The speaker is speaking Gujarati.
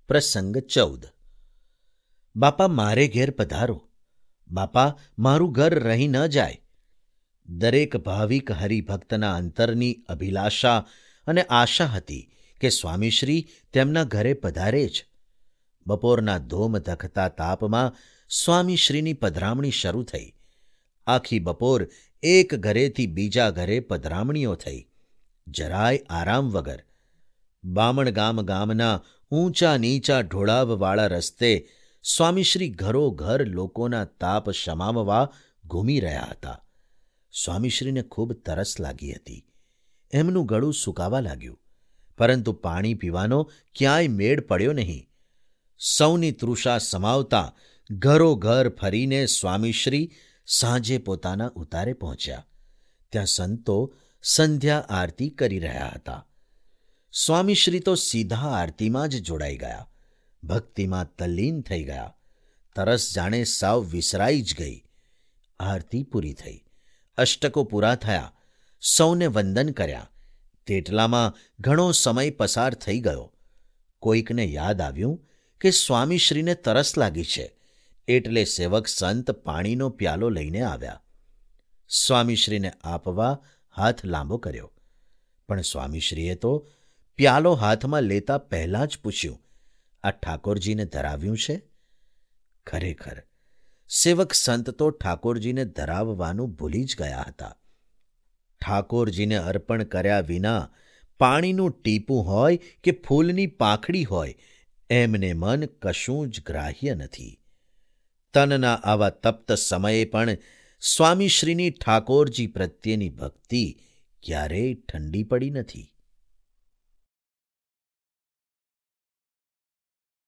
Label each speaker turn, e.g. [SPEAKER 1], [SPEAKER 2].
[SPEAKER 1] પ્રસંગ 14. બાપા મારે ઘેર પધારો. બાપા મારું ઘર રહી ન જાય. દરેક ભાવિક હરિભક્તના અંતરની અભિલાષા અને આશા હતી કે સ્વામીશ્રી તેમના ઘરે પધારે જ. બપોરના ધોમ ધખતા તાપમાં સ્વામીશ્રીની પધરામણી શરૂ થઈ. આખી બપોર એક ઘરેથી બીજા ઘરે પધરામણીઓ થઈ, જરાય આરામ વગર. બામણગામ ગામના ઊંચા નીચા ઢોળાવવાળા રસ્તે સ્વામીશ્રી ઘરોઘર લોકોના તાપ શમાવવા ઘૂમી રહ્યા હતા. સ્વામીશ્રીને ખૂબ તરસ લાગી હતી. એમનું ગળું સૂકાવા લાગ્યું, પરંતુ પાણી પીવાનો ક્યાંય મેળ પડ્યો નહીં. સૌની તૃષા સમાવતા ઘરોઘર ફરીને સ્વામીશ્રી સાંજે પોતાના ઉતારે પહોંચ્યા. ત્યાં સંતો સંધ્યા આરતી કરી રહ્યા હતા. સ્વામીશ્રી તો સીધા આરતીમાં જ જોડાઈ ગયા. ભક્તિમાં તલ્લીન થઈ ગયા. તરસ જાણે સાવ વિસરાઈ જ ગઈ. આરતી પૂરી થઈ. અષ્ટકો પૂરા થયા. સૌને વંદન કર્યા. તેટલામાં ઘણો સમય પસાર થઈ ગયો. કોઈકને યાદ આવ્યું કે સ્વામીશ્રીને તરસ લાગી છે, એટલે સેવક સંત પાણીનો પ્યાલો લઈને આવ્યા. સ્વામીશ્રીને આપવા હાથ લાંબો કર્યો, પણ સ્વામીશ્રીએ તો પ્યાલો હાથમાં લેતા પહેલાં જ પૂછ્યું, આ ઠાકોરજીને ધરાવ્યું છે? ખરેખર સેવક સંત તો ઠાકોરજીને ધરાવવાનું ભૂલી જ ગયા હતા. ઠાકોરજીને અર્પણ કર્યા વિના પાણીનું ટીપું હોય કે ફૂલની પાંખડી હોય, એમને મન કશું જ ગ્રાહ્ય નથી. તનના આવા તપ્ત સમયે પણ સ્વામીશ્રીની ઠાકોરજી પ્રત્યેની ભક્તિ ક્યારેય ઠંડી પડી નથી.